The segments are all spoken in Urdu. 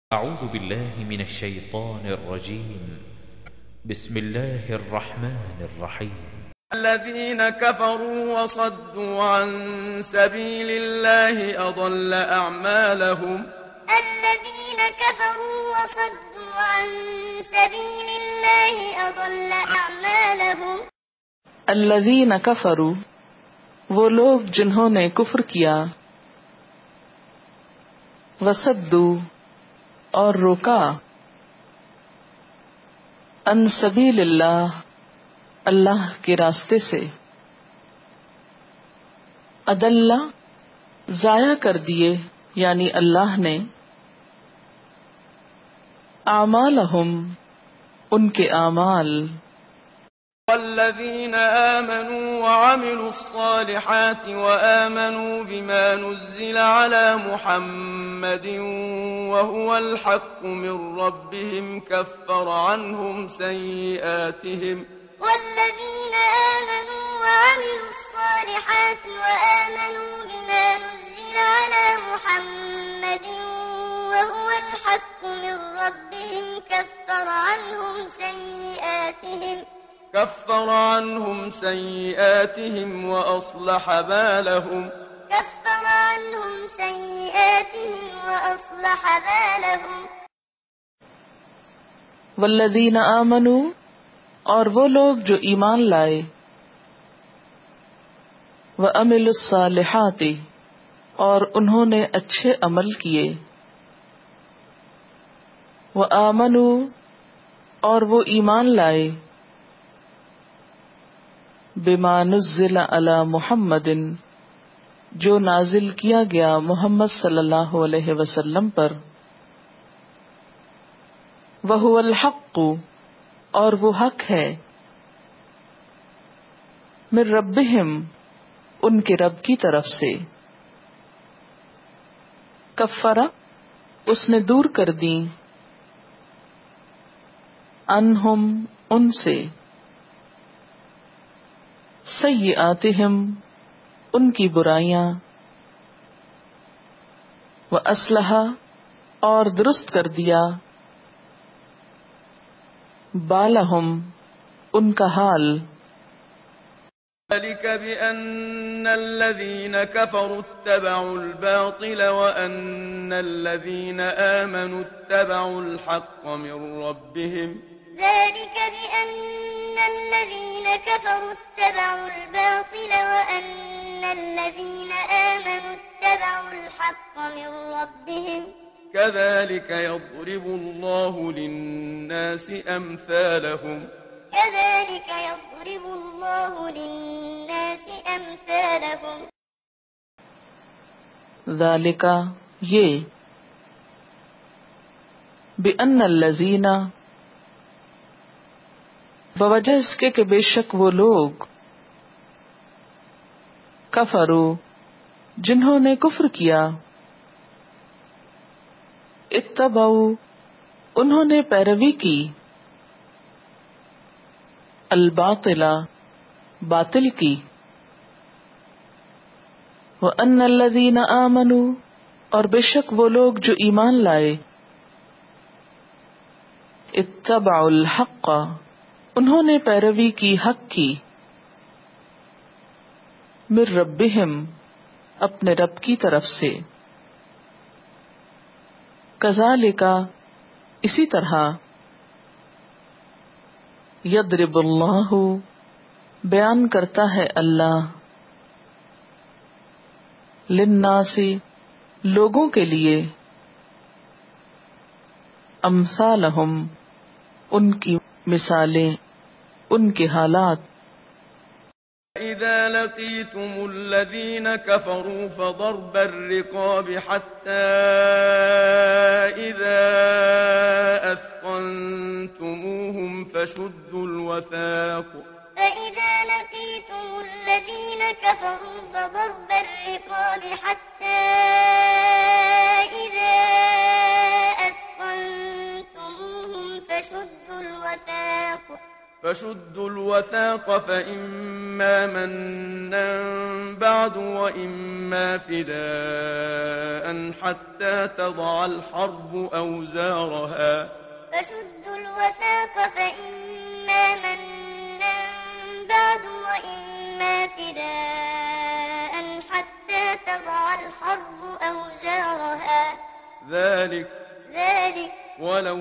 أعوذ بالله من الشيطان الرجيم. بسم الله الرحمن الرحيم. الذين كفروا وصدوا عن سبيل الله أضل أعمالهم. الذين كفروا وصدوا عن سبيل الله أضل أعمالهم. الذين كفروا وہ لوگ جنہوں نے کفر کیا، وصدوا اور روکا، عن سبیل اللہ اللہ کے راستے سے، اضل ضائع کر دیے یعنی اللہ نے، اعمالہم ان کے اعمال، والذين آمنوا وعملوا الصالحات وآمنوا بما نزل على محمد وهو الحق من ربهم كفر عنهم سيئاتهم. والذين آمنوا وعملوا الصالحات وآمنوا بما نزل على محمد وهو الحق من ربهم كفر عنهم سيئاتهم وأصلح بالهم. والذین آمنوا اور وہ لوگ جو ایمان لائے، وعملوا الصالحات اور انہوں نے اچھے عمل کیے، وآمنوا اور وہ ایمان لائے، بما نزل علی محمد جو نازل کیا گیا محمد صلی اللہ علیہ وسلم پر، وہو الحق اور وہ حق ہے، من ربہم ان کے رب کی طرف سے، کفر اس نے دور کر دیں، عنہم ان سے، سیئاتہم ان کی برائیاں، واصلح اور درست کر دیا، بالہم ان کا حال، ذلك بأن الذين كفروا اتبعوا الباطل وأن الذين آمنوا اتبعوا الحق من ربهم. ذلك بأن الذين كفروا اتبعوا الباطل وأن الذين آمنوا اتبعوا الحق من ربهم. كذلك يضرب الله للناس أمثالهم. كذلك يضرب الله للناس أمثالهم. ذالک یہ، بأن الذین بوجہ اس کے کہ بے شک وہ لوگ، کفرو جنہوں نے کفر کیا، اتبعوا انہوں نے پیروی کی، الباطل باطل کی، وان الذین آمنوا اور بے شک وہ لوگ جو ایمان لائے، اتبعوا الحق انہوں نے پیروی کی حق کی، من ربہم اپنے رب کی طرف سے، کذالک اسی طرح، یضرب اللہ بیان کرتا ہے اللہ، للناس لوگوں کے لیے، امثالہم ان کی مثالیں، ان کے حالات، إذا لقيتم الذين كفروا فضرب الرقاب حتى إذا أثخنتموهم فشدوا الوثاق. فإذا لقيتم الذين كفروا فضرب الرقاب حتى إذا أثخنتموهم فشدوا الوثاق. فشدوا الوثاق فإما منا بعد وإما فداء حتى تضع الحرب أوزارها. فشدوا الوثاق فإما منا بعد وإما فداء حتى تضع الحرب أوزارها. ذلك ولو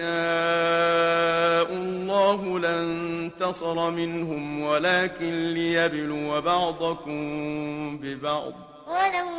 يشاء الله لانتصر منهم ولكن ليبلو بعضكم ببعض. ولو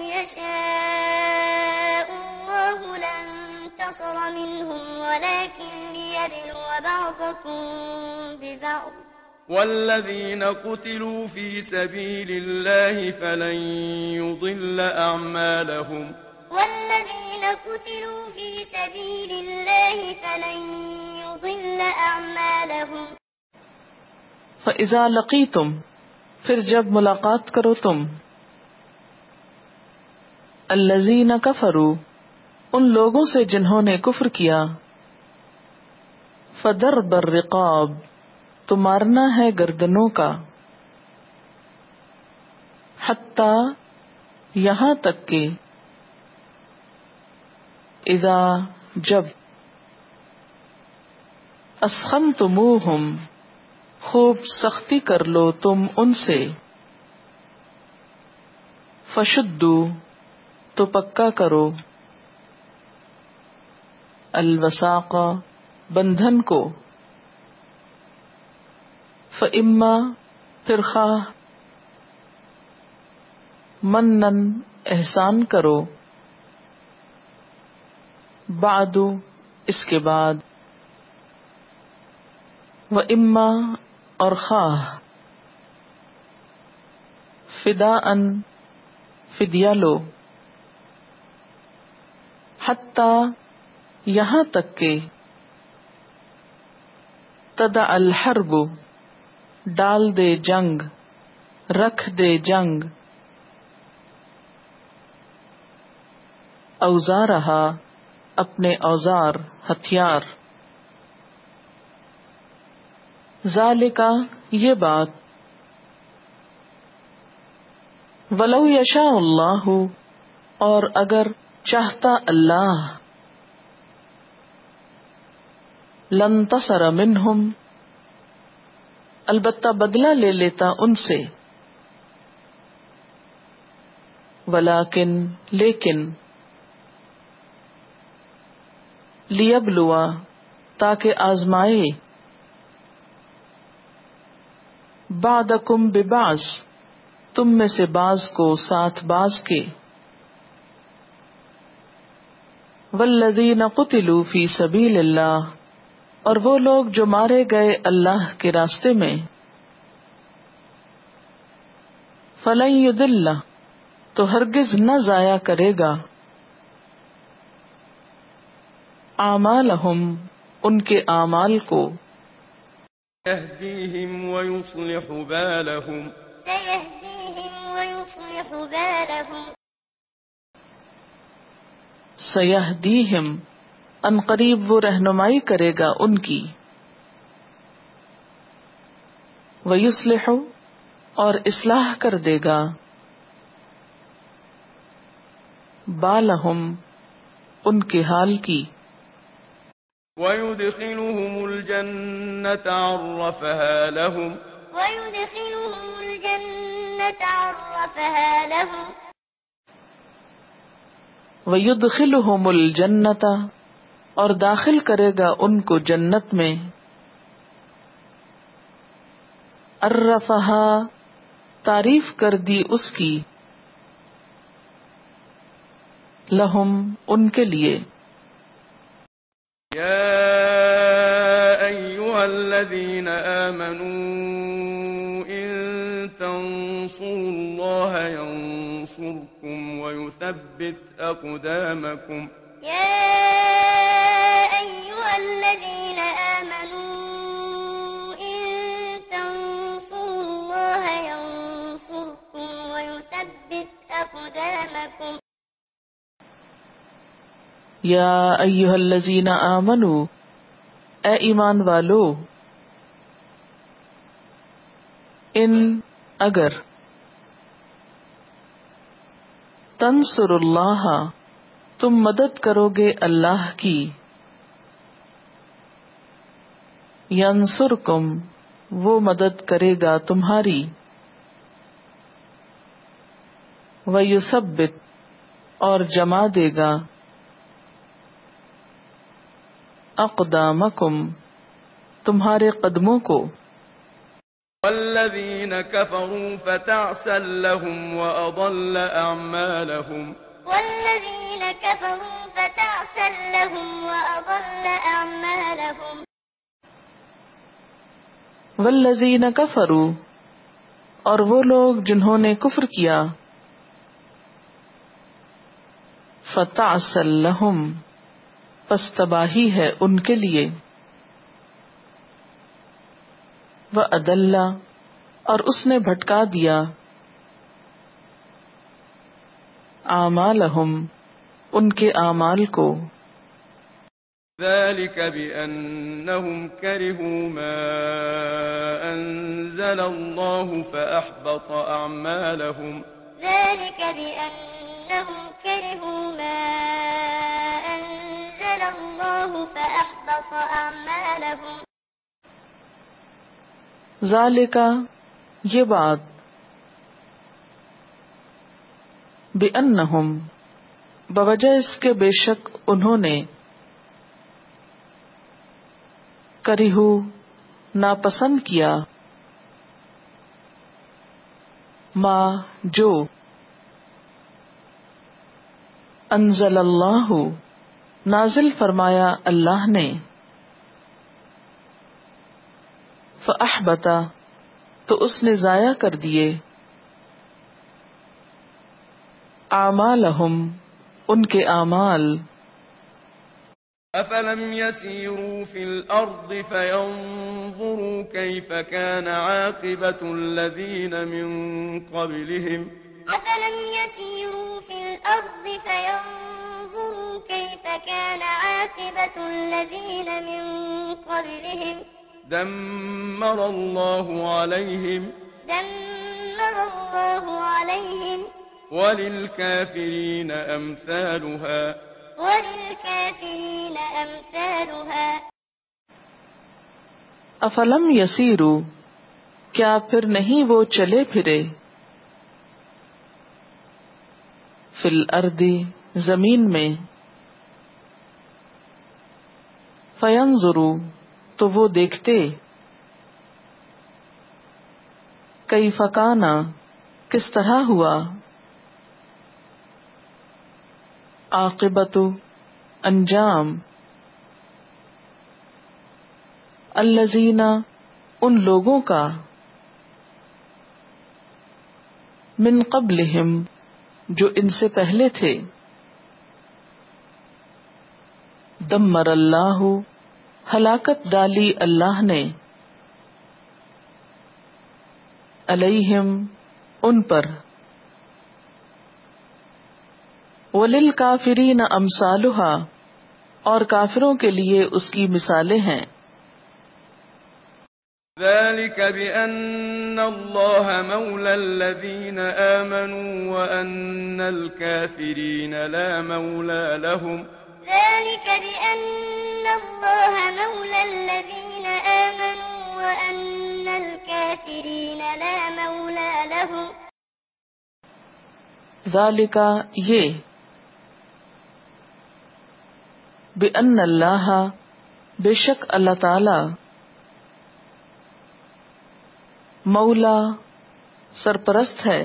يشاء الله لانتصر منهم ولكن ليبلو بعضكم ببعض. والذين قتلوا في سبيل الله فلن يضل أعمالهم. والذين قتلوا في سبيل الله فلن يضل أعمالهم. فَإِذَا لَقِيتُمْ، پھر جب ملاقات کرو تم، الَّذِينَ كَفَرُوا، ان لوگوں سے جنہوں نے کفر کیا، فَضَرْبَ الرِّقَابِ، تو مارنا ہے گردنوں کا، حتی یہاں تک کہ، اذا جب، اسخنتموہم خوب سختی کر لو تم ان سے، فشدو تو پکا کرو، الوثاق بندھن کو، فاما پھر خواہ، منن احسان کرو، بعد اس کے بعد، واما اور خواہ، فداءً فدیہ لو، حتی یہاں تک کہ، تدع الحرب ڈال دے جنگ، رکھ دے جنگ، اوزارہا اپنے اوزار ہتھیار، ذالکا یہ بات، ولو یشاء اللہ اور اگر چاہتا اللہ، لانتصر منہم البتہ بدلہ لے لیتا ان سے، لیکن لیبلوا تاکہ آزمائے، بعضکم ببعض تم میں سے بعض کو ساتھ بعض کے، والذین قتلوا فی سبیل اللہ اور وہ لوگ جو مارے گئے اللہ کے راستے میں، فلن یضل تو ہرگز نہ ضائع کرے گا، اعمالہم ان کے اعمال کو، سيهديهم ويصلح بالهم. سیہدیہم ان قریب وہ رہنمائی کرے گا ان کی، ویصلح اور اصلاح کر دے گا، بالہم ان کے حال کی، ويدخلهم الجنة عرفها لهم. وَيُدْخِلُهُمُ الْجَنَّةَ اور داخل کرے گا ان کو جنت میں، عرفها تعریف کر دی اس کی، لہم ان کے لیے، يا أيها الذين آمنوا إن تنصروا الله ينصركم ويثبت أقدامكم. يا أيها الذين آمنوا إن تنصروا الله ينصركم ويثبت أقدامكم. یا ایھا الذین آمنوا اے ایمان والو، ان اگر تنصر اللہ تم مدد کرو گے اللہ کی، ینصرکم وہ مدد کرے گا تمہاری، وَيُثَبِّتْ اور جما دے گا، اقدامکم تمہارے قدموں کو، والذین کفروا فتعسا لهم وأضل أعمالهم والذین کفروا فتعسا لهم وأضل أعمالهم والذین کفروا اور وہ لوگ جنہوں نے کفر کیا، فتعسا لهم پس تباہی ہے ان کے لیے، وَأَضَلَّ اور اس نے بھٹکا دیا، اعمالہم ان کے اعمال کو، ذلك بأنهم كرهوا ما أنزل الله فأحبط أعمالهم ذلك بأنهم كرهوا ما أنزل الله فأحبط أعمالهم ذالک یہ بات، بأنہم بوجہ اس کے بے شک انہوں نے، کرہو ناپسند کیا، ما جو، انزل اللہ نازل فرمایا اللہ نے، فأحبط تو اس نے ضائع کر دیے، اعمالہم ان کے اعمال، أفلم يسيروا في الأرض فينظروا كيف كان عاقبة الذين من قبلهم أفلم يسيروا في الأرض فينظروا كيف كان عاقبة الذين من قبلهم دمر الله عليهم وللكافرين أمثالها افلم یسیرو کیا پھر نہیں وہ چلے پھرے، فی الارض زمین میں، فینظروا تو وہ دیکھتے، کیف کان کس طرح ہوا، عاقبت انجام، الذین ان لوگوں کا، من قبلہم جو ان سے پہلے تھے، دمر اللہ ہلاکت ڈالی اللہ نے، علیہم ان پر، وللکافرین امثالھا اور کافروں کے لیے اس کی مثالیں ہیں، ذلك بأن الله مولى الذين آمنوا وأن الكافرين لا مولى لهم ذلك بأن الله مولى الذين آمنوا وأن الكافرين لا مولى لهم ذالک یہ، بأن اللہ بے شک اللہ تعالی، مولا سرپرست ہے،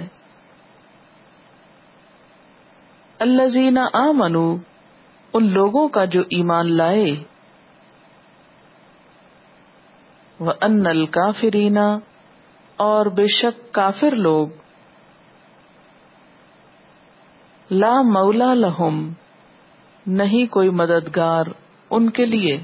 الذین آمنوا ان لوگوں کا جو ایمان لائے، وَأَنَّ الْكَافِرِينَ اور بے شک کافر لوگ، لا مولا لہم نہیں کوئی مددگار ان کے لیے،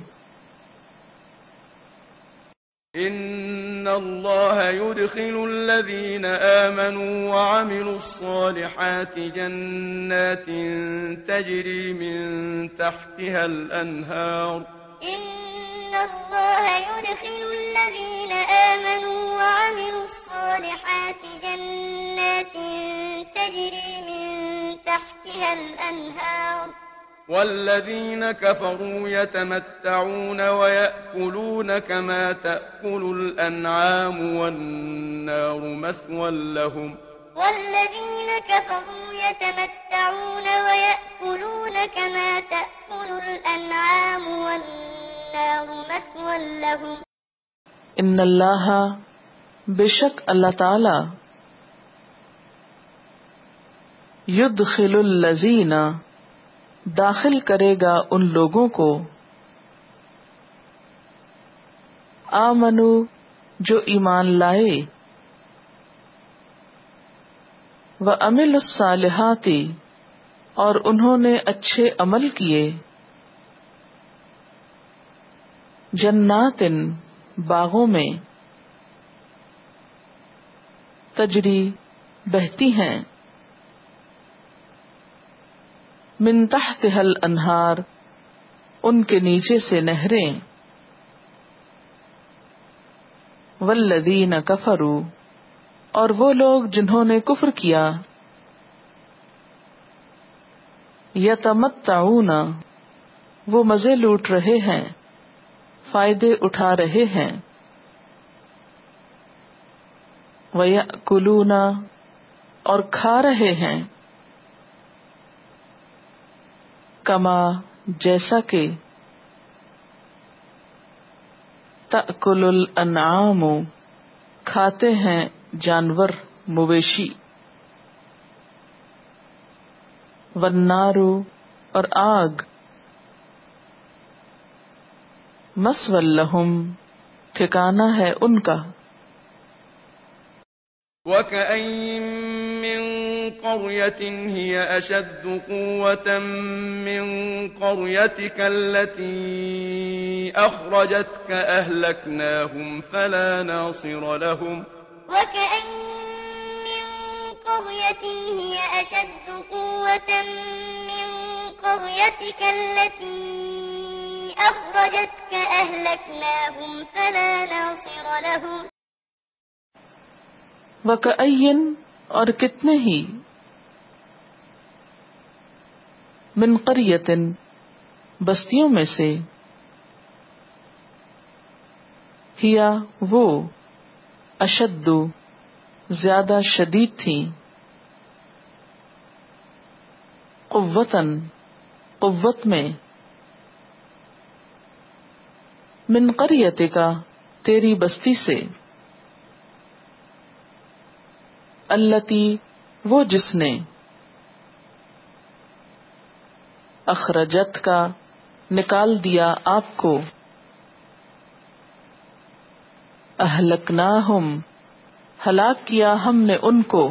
ان اللہ يدخل الذین آمنوا وعملوا الصالحات جنات تجری من تحتها الانہار إن الله يدخل الذين آمنوا وعملوا الصالحات جنات تجري من تحتها الأنهار والذين كفروا يتمتعون ويأكلون كما تأكل الأنعام والنار مثوى لهم والذين كفروا يتمتعون ويأكلون كما تأكل الأنعام والنار مثوى لهم ان اللہ بے شک اللہ تعالی یدخل الذین داخل کرے گا ان لوگوں کو آمنو جو ایمان لائے وعملوا الصالحات اور انہوں نے اچھے عمل کیے جنات باغوں میں تجری بہتی ہیں من تحتها الانہار ان کے نیچے سے نہریں والذین کفروا اور وہ لوگ جنہوں نے کفر کیا یتمتعون وہ مزے لوٹ رہے ہیں فائدے اٹھا رہے ہیں وَيَأْكُلُونَ اور کھا رہے ہیں کما جیسا کہ تأکل الانعام کھاتے ہیں جانور مویشی والنار اور آگ مثوی لہم ٹھکانہ ہے ان کا وَكَأَيِّن مِّن قَرْيَةٍ هِيَ أَشَدُّ قُوَّةً مِّن قَرْيَتِكَ الَّتِي أَخْرَجَتْكَ أَهْلَكْنَاهُمْ فَلَا نَاصِرَ لَهُمْ وَكَأَيِّن مِّن قَرْيَةٍ هِيَ أَشَدُّ قُوَّةً مِّن قَرْيَتِكَ الَّتِي أَخْرَجَتْكَ أَهْلَكْنَاهُمْ فَلَا نَاصِرَ لَهُمْ وَكَأَيِّن اور کتنے ہی من قریۃ بستیوں میں سے ہیا وہ اشد زیادہ شدید تھیں قوتاً قوت میں من قریتک تیری بستی سے التی وہ جس نے اخرجت کا نکال دیا آپ کو اہلکناہم ہلاک کیا ہم نے ان کو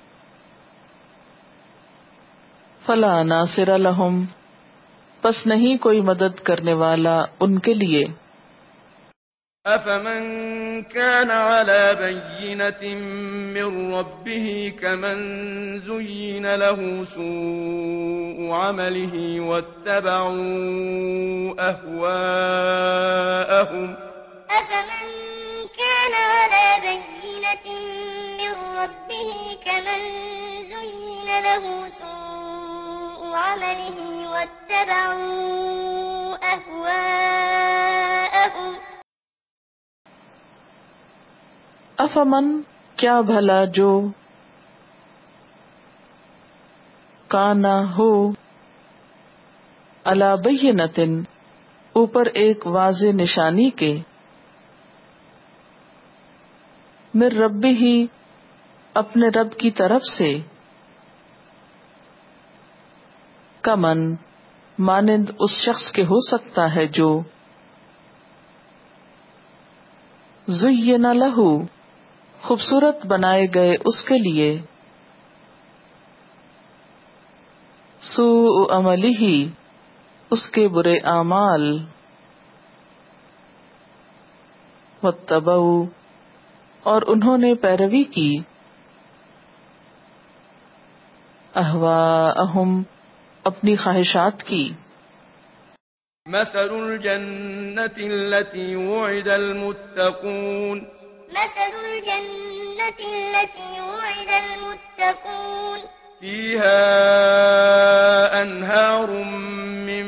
فلا ناصر لہم پس نہیں کوئی مدد کرنے والا ان کے لیے أَفَمَنْ كَانَ عَلَى بَيِّنَةٍ مِّن رَّبِّهِ كَمَنْ زُيِّنَ لَهُ سُوءُ عَمَلِهِ وَاتَّبَعُوا أَهْوَاءَهُمْ أَفَمَنْ كَانَ عَلَى بَيِّنَةٍ مِّن رَّبِّهِ كَمَنْ زُيِّنَ لَهُ سُوءُ عَمَلِهِ وَاتَّبَعُوا أَهْوَاءَهُمْ افمن کیا بھلا جو کانا ہو علی بینۃ اوپر ایک واضح نشانی کے من ربہ اپنے رب کی طرف سے کمن مانند اس شخص کے ہو سکتا ہے جو زین لہ خوبصورت بنائے گئے اس کے لیے سوء عملہ اس کے برے اعمال واتبعوا اور انہوں نے پیروی کی اہواءہم اپنی خواہشات کی مثل الجنة التي وعد المتقون مثل الجنة التي وعد المتقون فيها أنهار من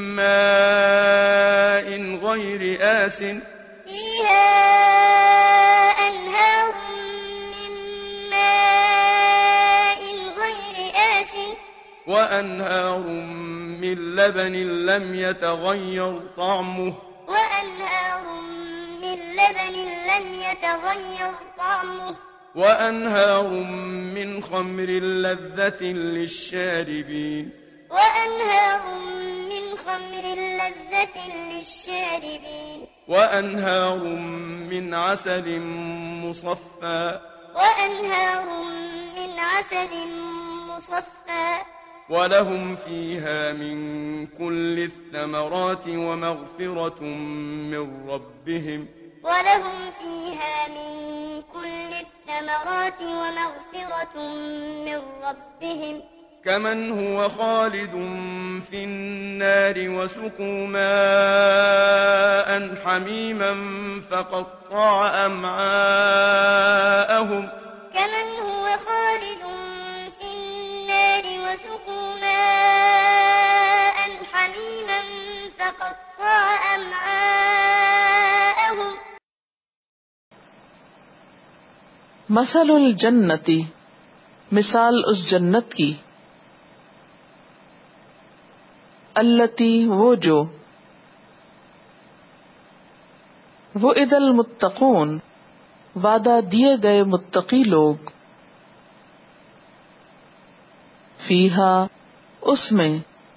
ماء غير آسن فيها أنهار من ماء غير آسن وأنهار من لبن لم يتغير طعمه وأنهار من لبن لم يتغير طعمه وأنهار من خمر لذة للشاربين وأنهار من خمر لذة للشاربين وأنهار من عسل مصفى وأنهار من عسل مصفى ولهم فيها من كل الثمرات ومغفرة من ربهم ولهم فيها من كل الثمرات ومغفرة من ربهم كمن هو خالد في النار وسقوا ماء حميما فقطع أمعاءهم كمن هو خالد في النار وسقوا ماء حميما فقطع أمعاءهم مثل الجنتی، مثال اس جنت کی، التی وہ جو، وعد المتقون وعدہ دیے گئے متقی لوگ، فیہا اس میں،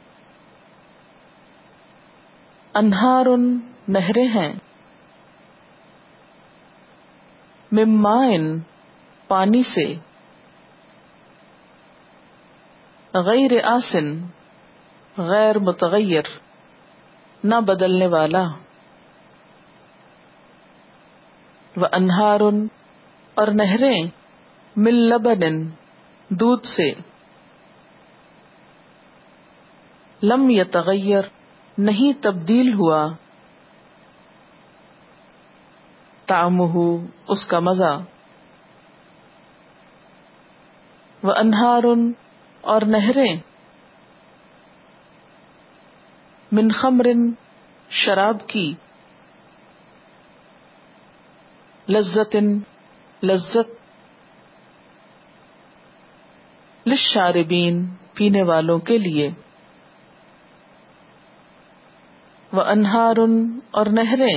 انہار نہریں ہیں، من ماء پانی سے، غیر آسن غیر متغیر نہ بدلنے والا، وانہار اور نہریں، من لبن دودھ سے، لم یتغیر نہیں تبدیل ہوا، طعمہ اس کا مزہ، وانہار اور نہریں، من خمر شراب کی، لذت لذت، للشاربین پینے والوں کے لیے، وانہار اور نہریں،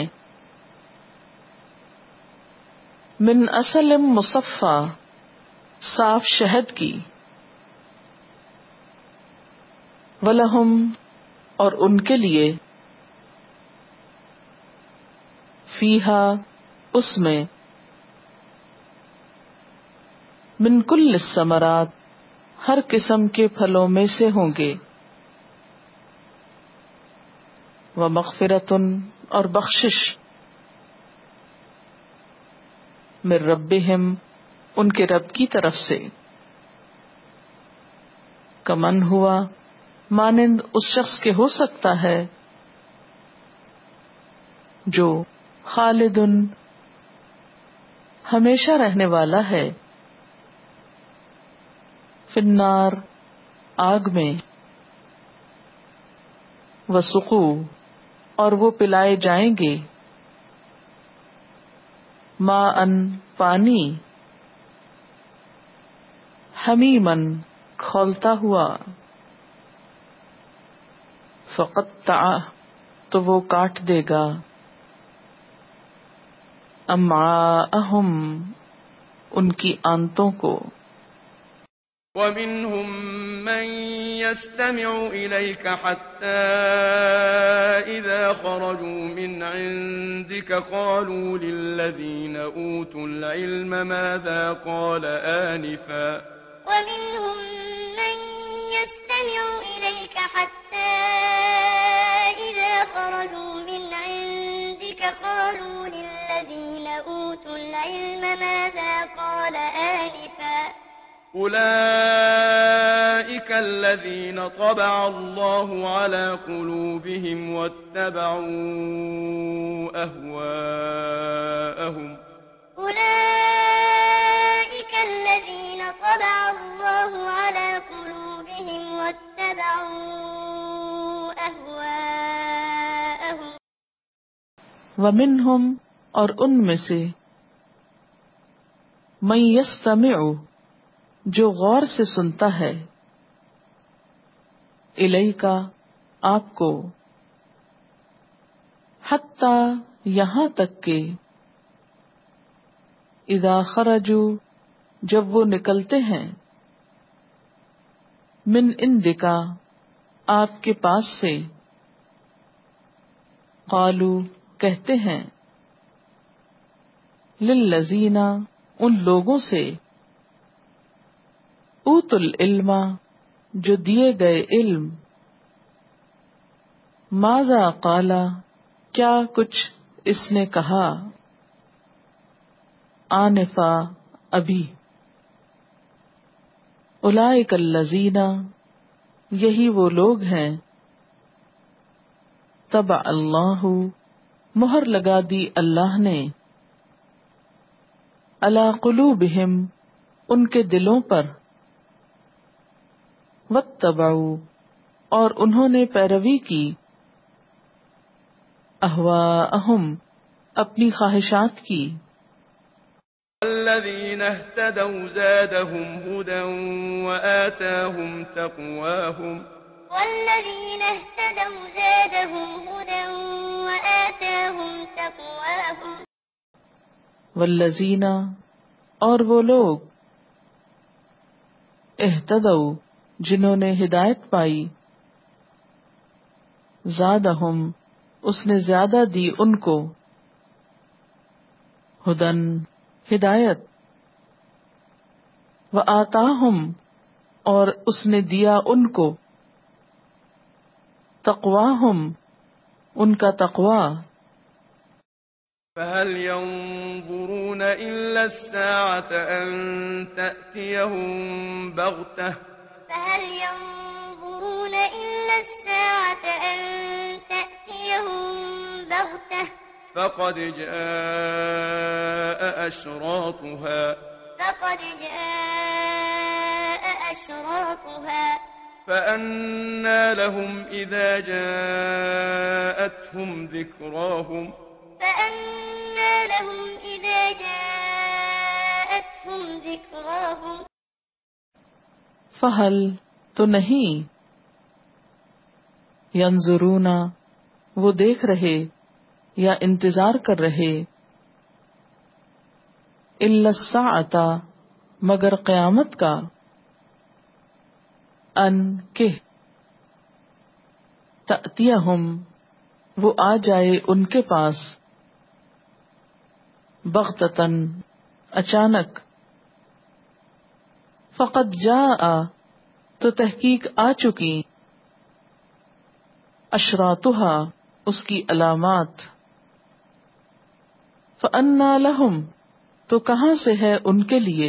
من عسل مصفی صاف شہد کی، وَلَهُمْ اور ان کے لیے، فیہا اس میں، من کل الثمرات ہر قسم کے پھلوں میں سے ہوں گے، ومغفرۃ اور بخشش، من ربہم ان کے رب کی طرف سے، کمن ہوا مانند اس شخص کے ہو سکتا ہے جو خالد ہمیشہ رہنے والا ہے، فی النار آگ میں، وسقو اور وہ پلائے جائیں گے، ماء پانی، حمیمن کھولتا ہوا، فقطع تو وہ کاٹ دے گا، امعاءہم ان کی آنتوں کو، ومنهم من يستمع إليك حتى إذا خرجوا من عندك قالوا للذين أوتوا العلم ماذا قال آنفا ومنهم من يستمع إليك حتى إذا خرجوا من عندك قالوا للذين أوتوا العلم ماذا قال آنفا أولئك الذين طبع الله على قلوبهم واتبعوا أهواءهم أولئك الذين طبع الله على قلوبهم واتبعوا أهواءهم ومنهم اور ان میں سے من یستمع جو غور سے سنتا ہے الیکا آپ کو حتی یہاں تک کہ اذا خرجوا جب وہ نکلتے ہیں من عندکا آپ کے پاس سے قالو کہتے ہیں للذین ان لوگوں سے اوتوا العلم جو دیے گئے علم ماذا قالا کیا کچھ اس نے کہا آنفا ابھی اولئک الذین یہی وہ لوگ ہیں طبع اللہ مہر لگا دی اللہ نے علی قلوبہم ان کے دلوں پر واتبعوا اور انہوں نے پیروی کی اہواءہم اپنی خواہشات کی الذين اهتدوا زادهم هدى وآتاهم تقواهم والذين اهتدوا زادهم هدى وآتاهم تقواهم والذین اور وہ لوگ اہتدوا جنہوں نے ہدایت پائی زادہم اس نے زیادہ دی ان کو ہدن ہدایت وآتاہم اور اس نے دیا ان کو تقواہم ان کا تقوی فهل ينظرون إلا الساعة أن تأتيهم بغتة فهل ينظرون إلا الساعة أن تأتيهم بغتة فقد جاء أشراطها فأنى لهم إذا جاءتهم ذكراهم فہل تو نہیں ینظرون وہ دیکھ رہے یا انتظار کر رہے الا الساعۃ مگر قیامت کا ان کہ تأتیہم وہ آ جائے ان کے پاس بغتتاً اچانک فقد جاء تو تحقیق آ چکی اشراطها اس کی علامات فأنى لهم تو کہاں سے ہے ان کے لیے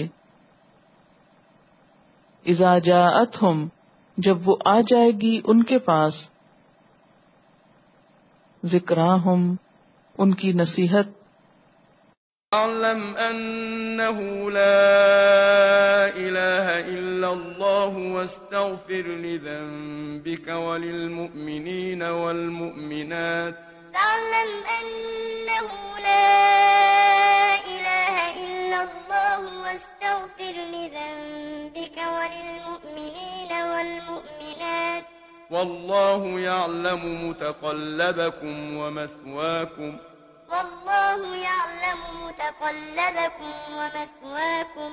اذا جاءتهم جب وہ آ جائے گی ان کے پاس ذکراہم ان کی نصیحت اعلم انه لا اله الا الله واستغفر لذنبك وللمؤمنين والمؤمنات فاعلم انه لا اله الا الله واستغفر لذنبك وللمؤمنين والمؤمنات والله يعلم متقلبكم ومثواكم والله يعلم متقلبكم ومثواكم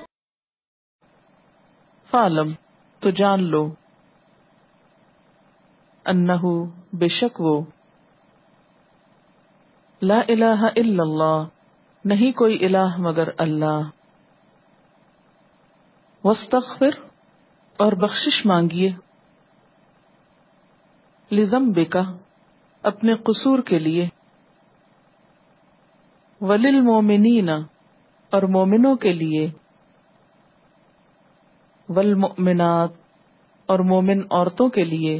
فعلم تو جان لو انہو بے شک وہ لا الہ الا اللہ نہیں کوئی الہ مگر اللہ واستغفر اور بخشش مانگیے لذنبک اپنے قصور کے لیے وللمومنین اور مومنوں کے لیے والمؤمنات اور مومن عورتوں کے لیے،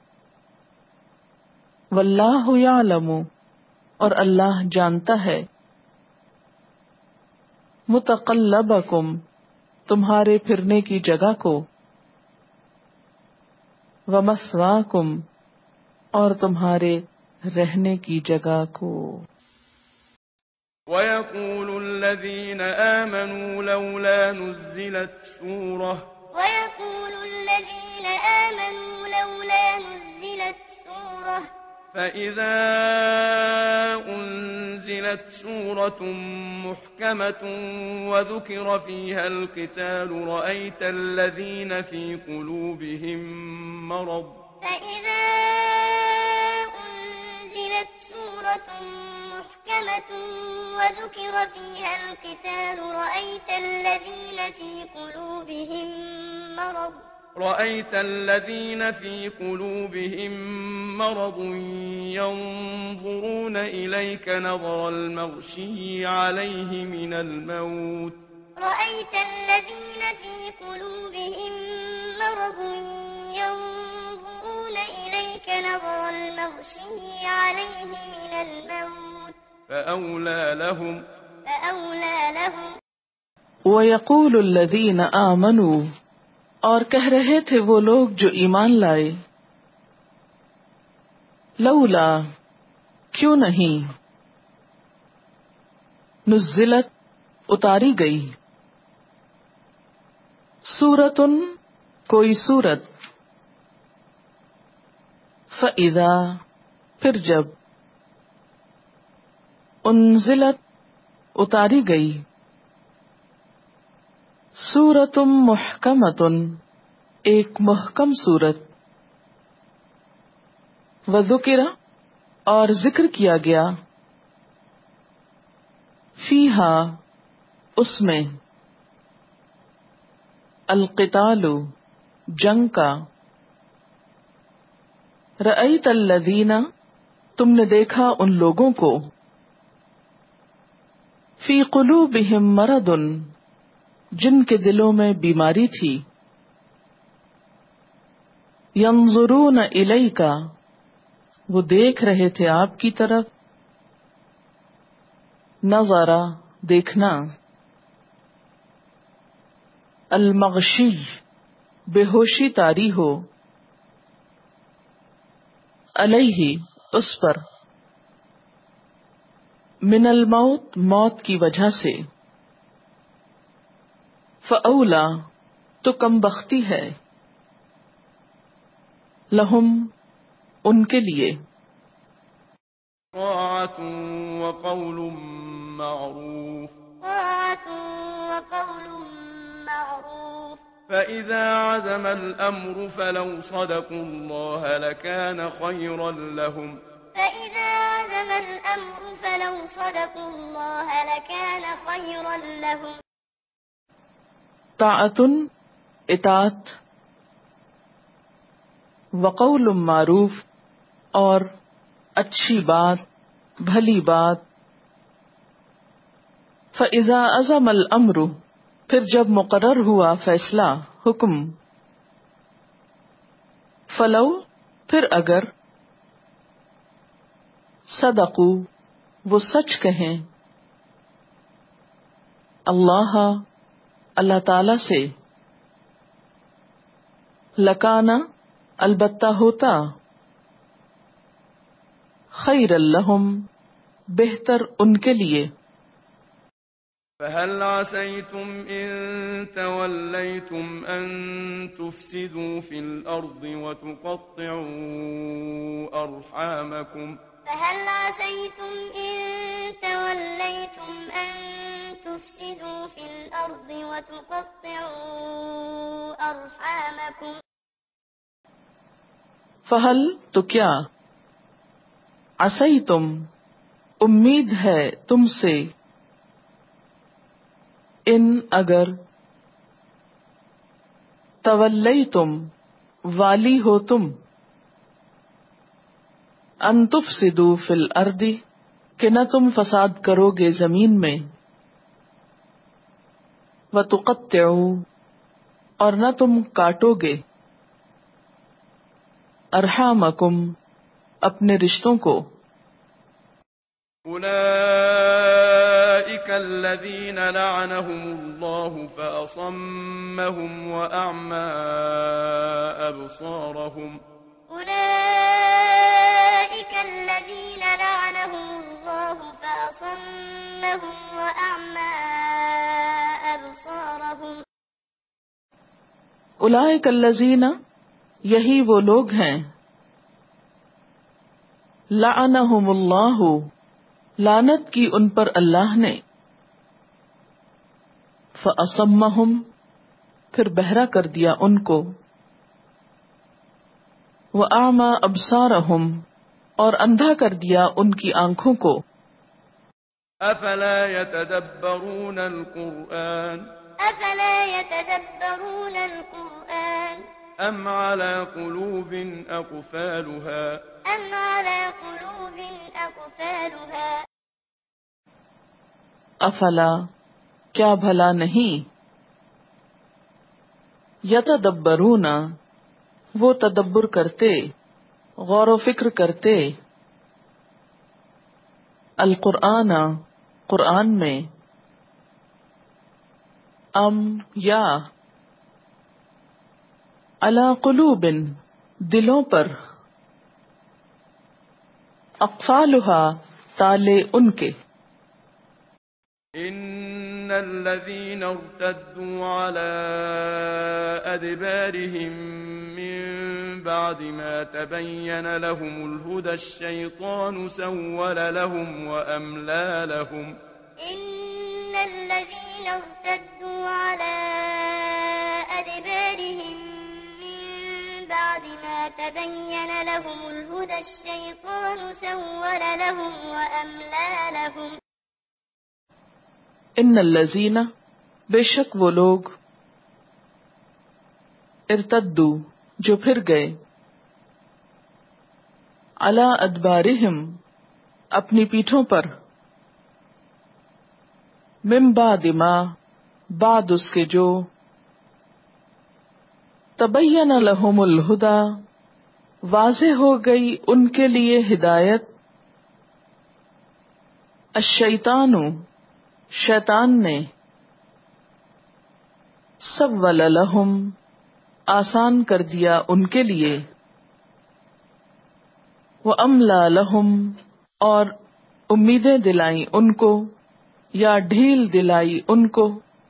واللہ یعلم اور اللہ جانتا ہے، متقلبکم تمہارے پھرنے کی جگہ کو، ومثواکم اور تمہارے رہنے کی جگہ کو۔ وَيَقُولُ الَّذِينَ آمَنُوا لَوْلَا نُزِّلَتْ سُورَةٌ ويقول الذين آمنوا لولا نزلت سورة فإذا أنزلت سورة محكمة وذكر فيها القتال رأيت الذين في قلوبهم مرض فإذا أنزلت سورة محكمة وذكر فيها القتال رأيت الذين في قلوبهم مرض ينظرون إليك نظر المغشي عليه من الموت رأيت الذين في قلوبهم مرض ينظرون إليك نظر المغشي عليه من الموت فأولى لهم وَيَقُولُ الَّذِينَ آمَنُوا اور کہہ رہے تھے وہ لوگ جو ایمان لائے، لولا کیوں نہیں، نزلت اتاری گئی، سورتن کوئی سورت، فَإِذَا پھر جب، انزلت اتاری گئی، سورتم محکمتن ایک محکم سورت، وذکر اور ذکر کیا گیا، فیہا اس میں، القتال جنگ کا، رأیت الذین تم نے دیکھا ان لوگوں کو، فی قلوبہم مرض جن کے دلوں میں بیماری تھی، ینظرون الیک وہ دیکھ رہے تھے آپ کی طرف، نظرا دیکھنا، المغشی بے ہوشی طاری ہو، علیہ اس پر، من الموت موت کی وجہ سے، فاولا تو کم بختی ہے، لہم ان کے لیے، طاعة وقول معروف فإذا عزم الأمر فلو صدقوا الله لكان خيرا لهم طاعت اطاعت، وقول معروف اور اچھی بات بھلی بات، فإذا عزم الأمر پھر جب مقرر ہوا فیصلہ حکم، فلو پھر اگر، صدقوا وہ سچ کہیں، اللہ تعالی سے، لکانا البتہ ہوتا، خیر لہم بہتر ان کے لیے، فهل عسيتم إن توليتم أن تفسدوا في الأرض وتقطعوا أرحامكم فهل عسيتم إن توليتم أن تفسدوا في الأرض وتقطعوا أرحامكم فہل تو کیا، عصیتم امید ہے تم سے، ان اگر، تولیتم والی ہو تم، ان تفسدوا فی الارض کہ نہ تم فساد کرو گے زمین میں، وتقطعوا اور نہ تم کاٹو گے ارحامکم اپنے رشتوں کو. أولئك الذين لعنهم الله فأصمهم وأعمى أبصارهم. أولئك الذين لعنهم الله فأصمهم وأعمى أبصارهم. اولئک الذین یہی وہ لوگ ہیں لعنہم اللہ لعنت کی ان پر اللہ نے فأصمہم پھر بہرا کر دیا ان کو وأعمى أبصارهم اور اندھا کر دیا ان کی آنکھوں کو. أفلا يتدبرون القرآن أفلا يتدبرون القرآن أم على قلوب أقفالها أم على قلوب أقفالها. افلا کیا بھلا نہیں یتدبرون وہ تدبر کرتے غور و فکر کرتے القرآن قرآن میں ام یا علی قلوب دلوں پر اقفالها تالے ان کے. إن الذين ارتدوا على أدبارهم من بعد ما تبين لهم الهدى الشيطان سول لهم وأملى لهم. إن الذين ارتدوا على أدبارهم من بعد ما تبين لهم الهدى الشيطان سول لهم وأملى لهم. ان الذین بے شک وہ لوگ ارتدو جو پھر گئے علی ادبارہم اپنی پیٹھوں پر من بعد ما بعد اس کے جو تبین لہم الہدی واضح ہو گئی ان کے لیے ہدایت الشیطان شیطان نے سول لہم آسان کر دیا ان کے لیے وَأَمْلَى لَهُمْ اور امیدیں دلائیں ان کو یا ڈھیل دلائی ان کو.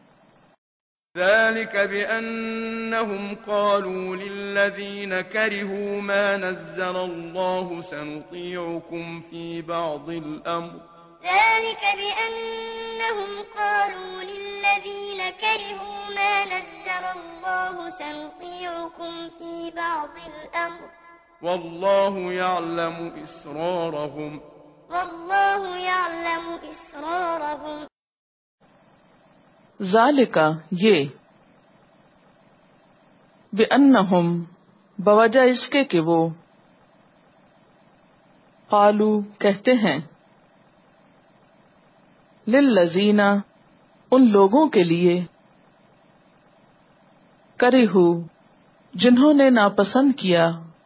ذلك بأنهم قالوا للذين كرهوا ما نزل الله سنطيعكم في بعض الأمر. ذلك بأنهم قالوا للذين كرهوا ما نزل الله سنطيعكم في بعض الأمر. والله يعلم إسرارهم. والله يعلم إسرارهم. ذالک یہ بأنہم بوجہ اس کے کہ وہ قالو کہتے ہیں للذین ان لوگوں کے لیے کرہو جنہوں نے ناپسند کیا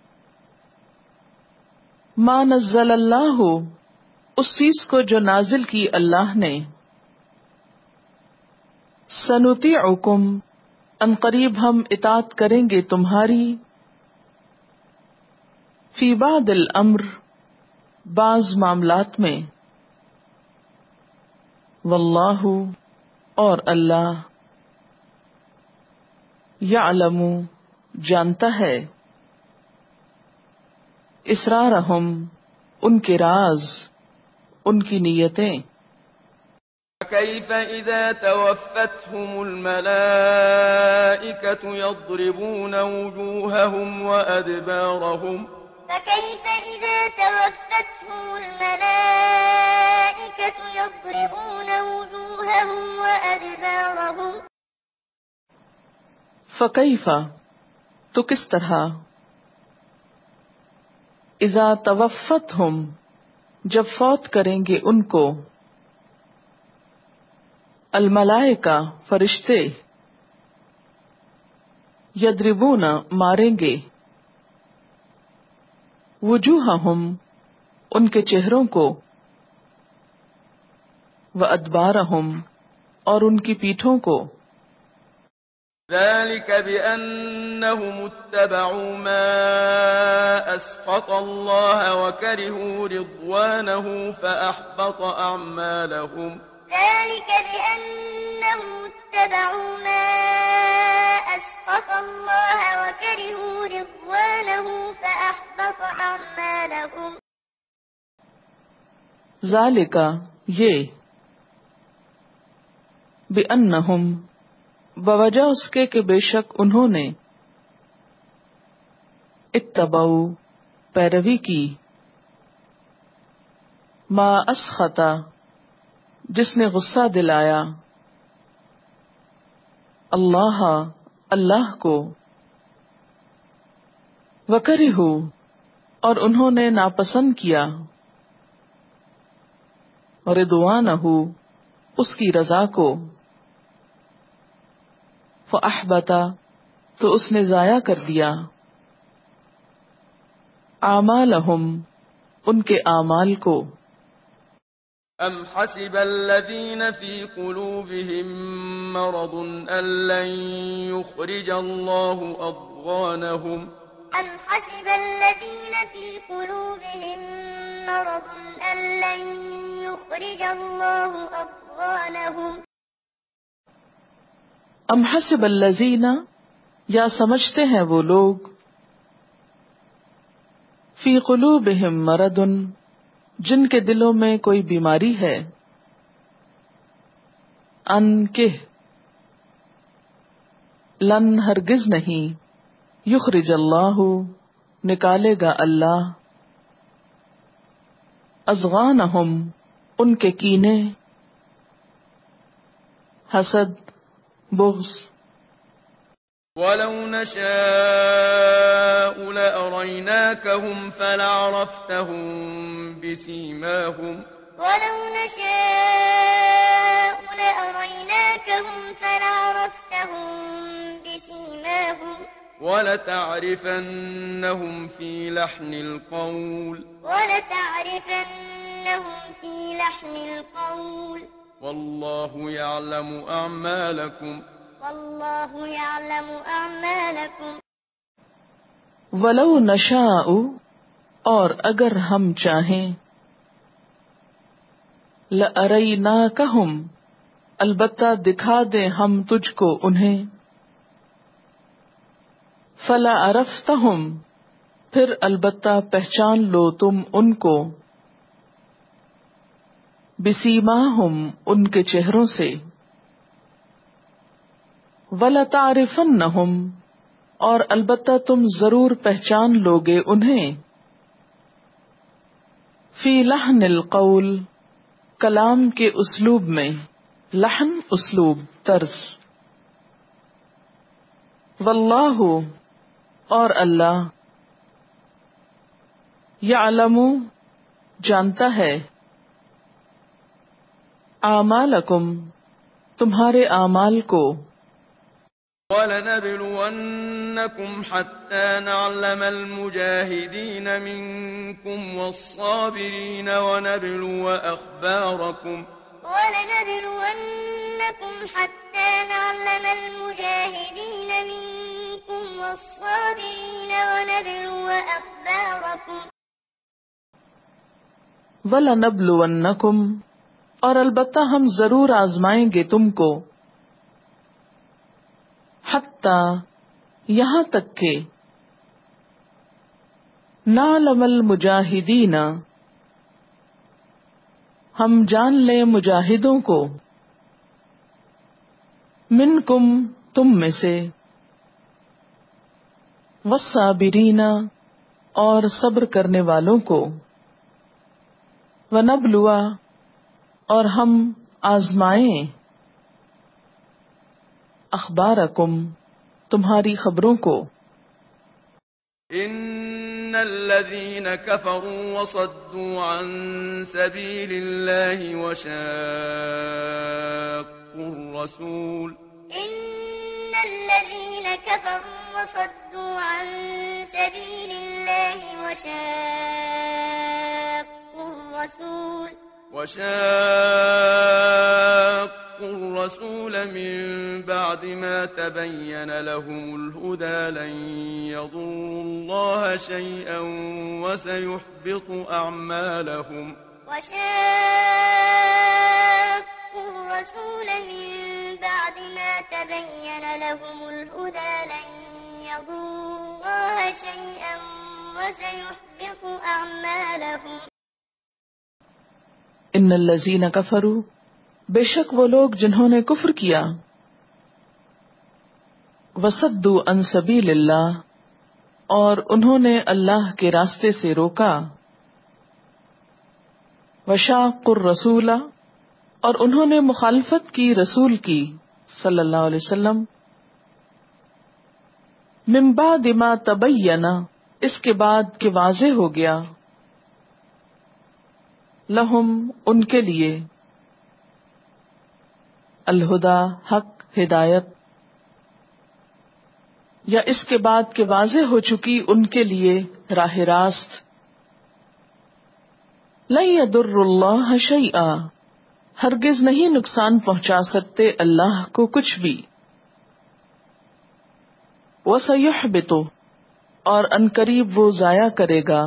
ما نزل اللہ اس چیز کو جو نازل کی اللہ نے سنطیعکم ان قریب ہم اطاعت کریں گے تمہاری فی بعض الامر بعض معاملات میں واللہ اور اللہ یعلم جانتا ہے اسرارہم ان کے راز ان کی نیتیں. كيف إذا توفتهم الملائكة يضربون وجوههم وأدبارهم. فكيف إذا توفتهم الملائكة يضربون وجوههم وأدبارهم. فكيف تو کس طرح اذا توفتهم جب فوت کریں گے ان کو الملائکہ فرشتے یضربون ماریں گے، وجوہہم ان کے چہروں کو، وادبارہم اور ان کی پیٹھوں کو، ذلك بأنهم اتبعوا ما أسخط الله وكرهوا رضوانه فأحبط أعمالهم ذلك بأنهم اتبعوا ما أسخط الله وكرهوا رضوانه فأحبط أعمالهم ذالک یہ، بأنہم بوجہ اس کے کہ بے شک انہوں نے، اتبعوا پیروی کی، ما اسخطا جس نے غصہ دلایا، اللہ اللہ کو، وکرہوا اور انہوں نے ناپسند کیا، رضوانہ اس کی رضا کو، فأحبط تو اس نے ضائع کر دیا، اعمالہم ان کے اعمال کو، أم حسب الذين في قلوبهم مرض أن لن يخرج الله أضغانهم أم حسب الذين في قلوبهم مرض أن لن يخرج الله أضغانهم ام حسب الذین یا سمجھتے ہیں وہ لوگ، فی قلوبہم مرض جن کے دلوں میں کوئی بیماری ہے، ان کہ لن ہرگز نہیں، یخرج اللہ نکالے گا اللہ، اضغانہم ان کے کینے، حسد بغض، ولو نشاء لأريناكهم فلعرفتهم بسيماهم ولو نشاء لأريناكهم فلعرفتهم بسيماهم ولتعرفنهم في لحن القول والله يعلم أعمالكم والله يعلم أعمالكم ولو نشاء اور اگر ہم چاہیں، لأریناکہم البتہ دکھا دیں ہم تجھ کو انہیں، فلعرفتہم پھر البتہ پہچان لو تم ان کو، بسیماہم ان کے چہروں سے، وَلَتَعْرِفَنَّهُمْ اور البتہ تم ضرور پہچان لوگے انہیں، فی لحن القول کلام کے اسلوب میں، لحن اسلوب طرز، واللہ اور اللہ، یعلم جانتا ہے، اعمالکم تمہارے اعمال کو، وَلَنَبْلُوَنَّكُمْ حَتَّى نَعْلَمَ الْمُجَاهِدِينَ مِنكُمْ وَالصَّابِرِينَ وَنَبْلُوَ أَخْبَارَكُمْ ولنبلونكم حتى نعلم المجاهدين منكم والصابرين ونبلو أخباركم وَلَنَبْلُوَنَّكُمْ اور البتہ ہم ضرور آزمائیں گے تم کو، حتیٰ یہاں تک کہ، نعلم المجاہدین ہم جان لیں مجاہدوں کو، منکم تم میں سے، والصابرین اور صبر کرنے والوں کو، ونبلوا اور ہم آزمائیں، اخبارکم تمہاری خبروں کو، ان الذين كفروا وصدوا عن سبيل الله وشاقوا الرسول إن الذين كفروا وصدوا عن سبيل الله وشاقوا الرسول من بعد ما تبين لهم الهدى لن يضروا الله شيئا وسيحبط أعمالهم وشاقوا الرسول من بعد ما تبين لهم الهدى لن يضروا الله شيئا وسيحبط أعمالهم ان الذین کفروا، بے شک وہ لوگ جنہوں نے کفر کیا، وصدوا عن سبیل اللہ، اور انہوں نے اللہ کے راستے سے روکا، وشاقوا الرسول، اور انہوں نے مخالفت کی رسول کی صلی اللہ علیہ وسلم، من بعد ما تبین، اس کے بعد کہ واضح ہو گیا، لہم ان کے لیے، الہدا حق ہدایت، یا اس کے بعد کہ واضح ہو چکی ان کے لیے راہ راست، لن یضر اللہ شیئا، ہرگز نہیں نقصان پہنچا سکتے اللہ کو کچھ بھی، وَسَيُحْبِطُ، اور عنقریب وہ ضائع کرے گا،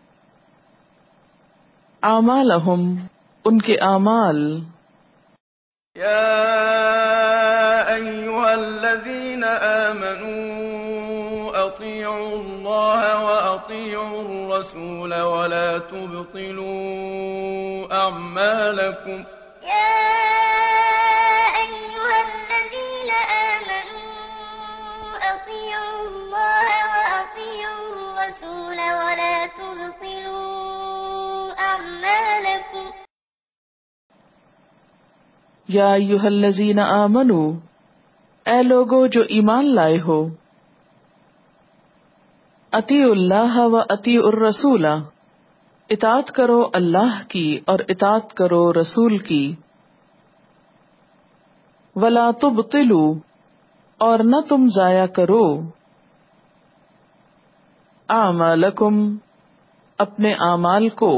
اعمالہم، ان کے اعمال، يا أيها الذين آمنوا أطيعوا الله وأطيعوا الرسول ولا تبطلوا أعمالكم يا أيها الذين آمنوا أطيعوا الله وأطيعوا الرسول ولا تبطلوا أعمالكم یا ایھا الذین آمنو، اے لوگو جو ایمان لائے ہو، اطیعوا اللہ و اطیعوا الرسول، اطاعت کرو اللہ کی اور اطاعت کرو رسول کی، ولا تبطلوا، اور نہ تم ضائع کرو، اعمالکم، اپنے اعمال کو،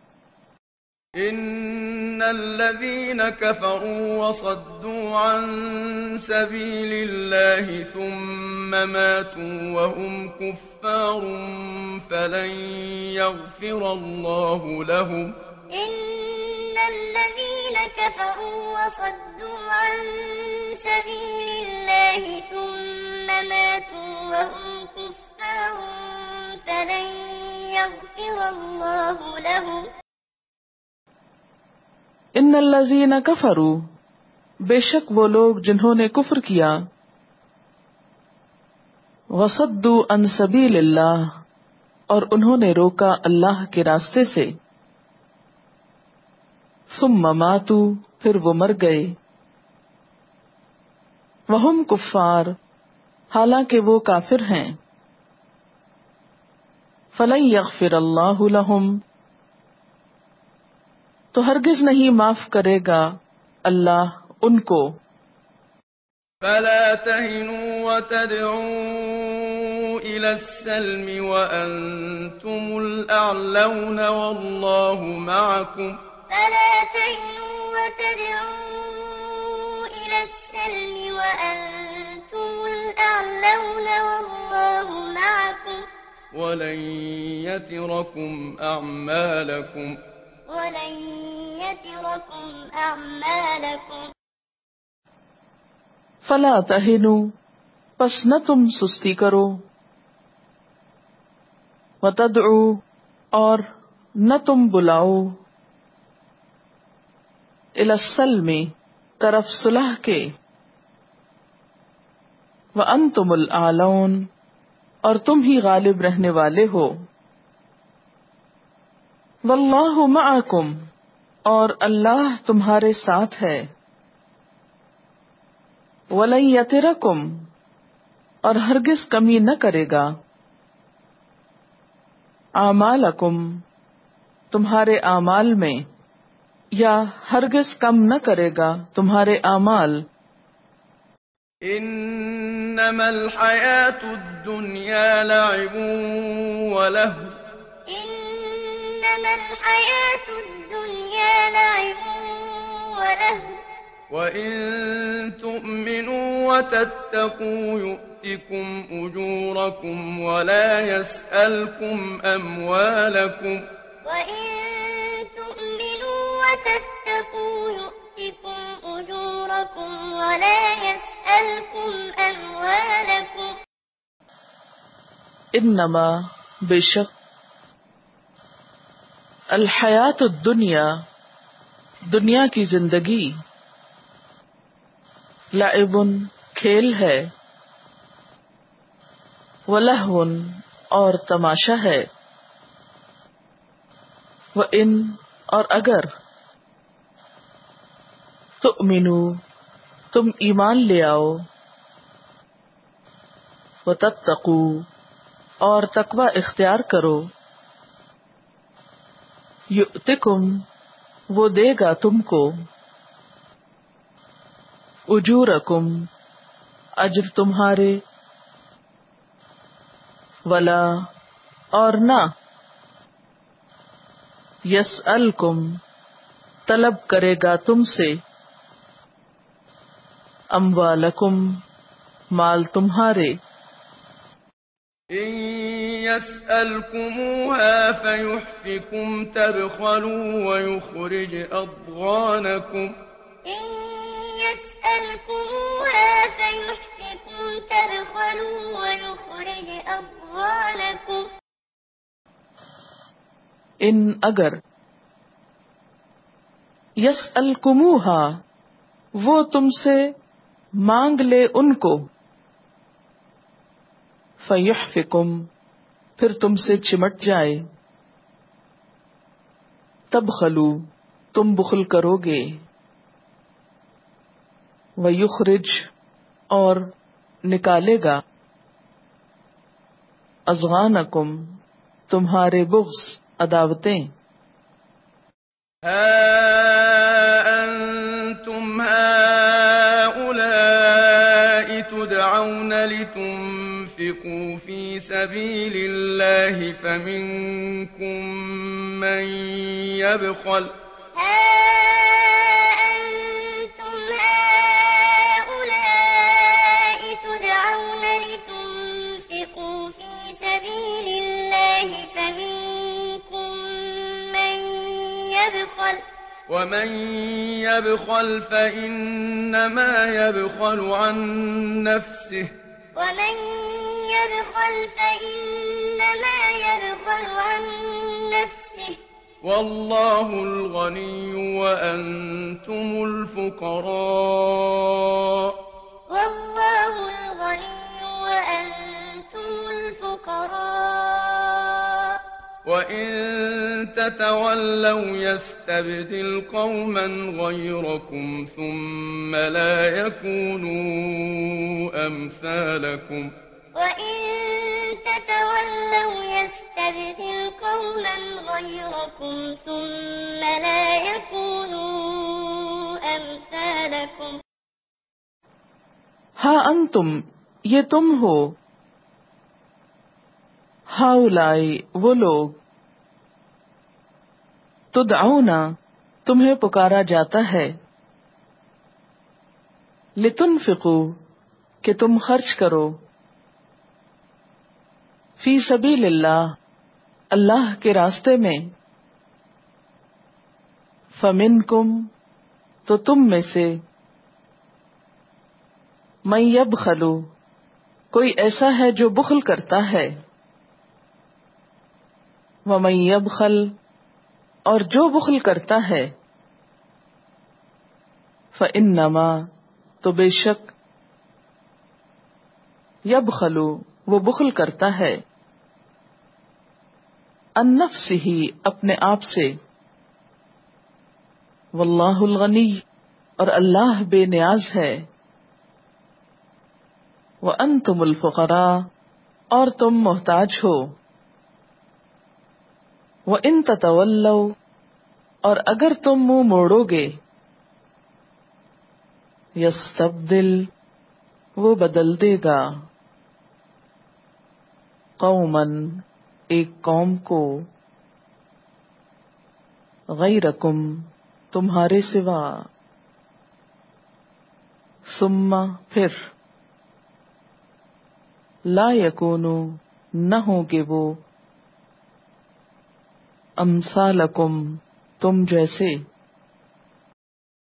إن الذين كفروا وصدوا عن سبيل الله ثم ماتوا وهم كفار فلن يغفر الله لهم إن الذين كفروا وصدوا عن سبيل الله ثم ماتوا وهم كفار فلن يغفر الله لهم ان الذین کفروا، بے شک وہ لوگ جنہوں نے کفر کیا، وصدوا عن سبیل اللہ، اور انہوں نے روکا اللہ کے راستے سے، ثم ماتوا، پھر وہ مر گئے، وہم کفار، حالانکہ وہ کافر ہیں، فلن یغفر اللہ لہم، تو ہرگز نہیں معاف کرے گا اللہ ان کو، فلا تهنوا وتدعوا إلى السلم وأنتم الأعلون والله معكم فلا تهنوا وتدعوا إلى السلم وأنتم الأعلون والله معكم ولن يتركم أعمالكم ولن يتركم أعمالكم فلا تہنوا، پس نہ تم سستی کرو، وتدعوا، اور نہ تم بلاؤ، الی السلم، طرف صلح کے، وانتم الاعلون، اور تم ہی غالب رہنے والے ہو، واللہ معکم، اور اللہ تمہارے ساتھ ہے، وَلَن يَتِرَكُمْ، اور ہرگز کمی نہ کرے گا، اعمالکم، تمہارے اعمال میں، یا ہرگز کم نہ کرے گا تمہارے اعمال، إنما الحياة الدنيا لعب ولهو إنما الحياة الدنيا لعب ولهو وإن تؤمنوا وتتقوا يؤتكم أجوركم ولا يسألكم أموالكم وإن تؤمنوا وتتقوا يؤتكم أجوركم ولا يسألكم أموالكم انما بے شک الحیات الدنیا دنیا کی زندگی لعب کھیل ہے ولہو اور تماشا ہے وَإِن اور اگر تؤمنو تم ایمان لے آؤ وتتقو اور تقوی اختیار کرو یؤتکم وہ دے گا تم کو اجورکم اجر تمہارے ولا اور نہ یسألکم طلب کرے گا تم سے اموالکم مال تمہارے إن يسألكموها فيحفكم تبخلوا ويخرج أضغانكم إن يسألكموها فيحفكم تبخلوا ويخرج أضغانكم ان اگر یسألکموها وہ تم سے مانگ لے ان کو فیحفکم پھر تم سے چمٹ جائے تبخلو تم بخل کرو گے ویخرج اور نکالے گا اضغانکم تمہارے بغض عداوتیں ها أنتم هؤلاء تدعون لتنفقوا في سبيل الله فمنكم من يبخل أنتم هؤلاء تدعون لتنفقوا في سبيل الله فمنكم من يبخل ومن يبخل فإنما يبخل عن نفسه ومن يبخل فإنما يبخل عن نفسه والله الغني وأنتم الفقراء والله الغني وأنتم الفقراء وإن تتولوا يستبدل قوما غيركم ثم لا يكونوا أمثالكم وإن تتولوا يستبدل قوما غيركم ثم لا يكونوا أمثالكم ہاں انتم یہ تم ہو ہاؤلائی وہ لوگ تدعونا تمہیں پکارا جاتا ہے لتنفقو کہ تم خرچ کرو فی سبیل اللہ اللہ کے راستے میں فمنکم تو تم میں سے من یبخلو کوئی ایسا ہے جو بخل کرتا ہے ومن یبخل اور جو بخل کرتا ہے فإنما تو بے شک یبخلو وہ بخل کرتا ہے عن نفسہ اپنے آپ سے واللہ الغنی اور اللہ بے نیاز ہے وانتم الفقراء اور تم محتاج ہو وَإِن تَتَوَلَّوْا اور اگر تم منہ موڑو گے یستبدل وہ بدل دے گا قومن ایک قوم کو غیرکم تمہارے سوا ثم پھر لا یکونو نہ ہوں گے وہ امثالکم تم جیسے